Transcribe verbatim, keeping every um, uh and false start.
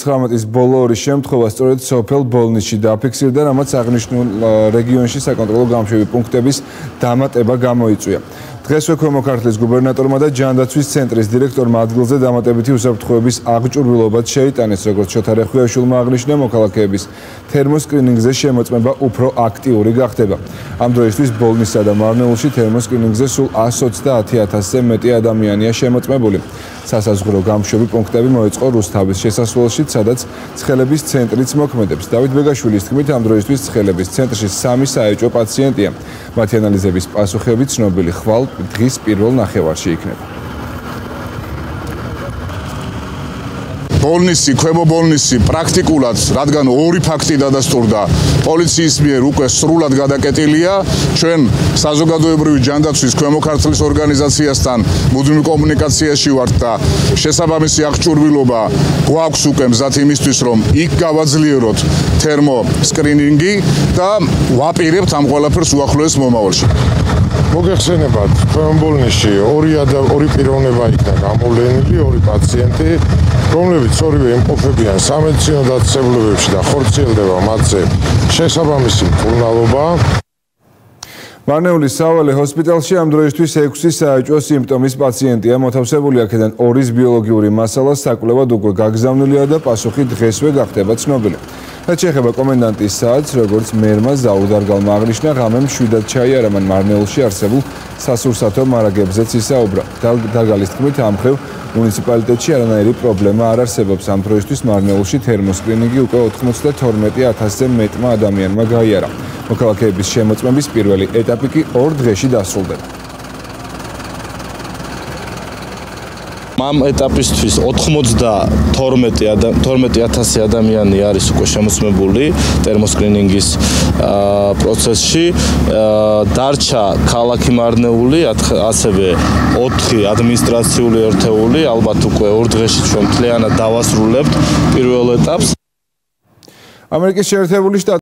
ოცდაათის ბოლო ორი შემთხვევა სწორედ სოფელ ბოლნისში დაფიქსირდა, რამაც აღნიშნულ რეგიონში საკონტროლო გამშვები პუნქტების დამატება გამოიწვია. დღესვე ქვემო ქართლის გუბერნატორმა და ჯანდაცვის ცენტრის დირექტორმა ადგილზე დამატებითი უსაფრთხოების აღჭურვილობაც შეიტანეს, როგორც შოთა რეხვიაშვილმა აღნიშნა, მოქალაქეების თერმოსკრინინგზე შემოწმება უფრო აქტიური გახდება. ამ დროისთვის ბოლნისსა და მარნეულში თერმოსკრინინგზე სულ ას ოცდაათი ათასზე მეტი ადამიანია შემოწმებული. სასაზღვრო გამშვები პუნქტები მოეწყო რუსთავის შესასვლელში, სადაც ცხელების ცენტრიც მოქმედებს. დავით ბეგაშვილის თქმით, ამ დროისთვის ცხელების ცენტრში სამი საეჭვო პაციენტია. მათი ანალიზების პასუხები ცნობილი ხვალ დღის პირველ ნახევარში იქნება. ბოლნისი, ქვემო ბოლნისი პრაქტიკულად, რადგან ორი ფაქტი დადასტურდა, პოლიციის მიერ უკვე სრულად გადაკეტილია. ჩვენ საზოგადოებრივი ჯანდაცვის ქვემო ქართლის ორგანიზაციასთან მუდმივ კომუნიკაციაში ვართ და შესაბამისი აღჭურვილობა გვაქვს უკვე მზად იმისთვის, რომ იქ გავაძლიეროთ თერმოსკრინინგი და ვაპირებთ ამ ყველაფერს უახლოეს მომავალში. მოგეხსენებათ, ქვემო ბოლნისში ორი ორი პიროვნება იქნა გამოვლენილი, ორი პაციენტი, რომლებიც ორივე იმყოფებიან სამედიცინო დაწესებულებებში და ხორციელდება მათზე შესაბამისი მკურნალობა. მარნეულის სავალე ჰოსპიტალში ამ დროისთვის ექვსი საეჭვო სიმპტომის პაციენტია მოთავსებული, აქედან ორის ბიოლოგიური მასალა საკვლევად უკვე გაგზავნილია და პასუხი დღესვე გახდება ცნობილი. რაც შეეხება კომენდანტის საათს, როგორც მერმა ზაუდარგალმა აღნიშნა, ღამე მშვიდად ჩაიარა მან მარნეულში არსებულ სასურსათო მარაგებზეც ისაუბრა. დარგალის თქმით, ამ მხრივ მუნიციპალიტეტში არანაირი პრობლემა არ არსებობს. ამ დროისთვის მარნეულში თერმოსკრინინგი უკვე ოცდათორმეტი ათასზე მეტმა ადამიანმა გაიარა. მოქალაქეების შემოწმების პირველი ეტაპი კი ორ დღეში დასრულდება. ამ ეტაპისთვის ოთხმოცდათორმეტი ათასი ადამიანი არის უკვე შემოწმებული თერმოსკრინინგის პროცესში. დარჩა ქალაქი მარნეული, ასევე ოთხი ადმინისტრაციული ერთეული, ალბათ უკვე ორ დღეში ჩვენ მთლიანად დავასრულებთ პირველ ეტაპს. ამერიკის შეერთებული შტატები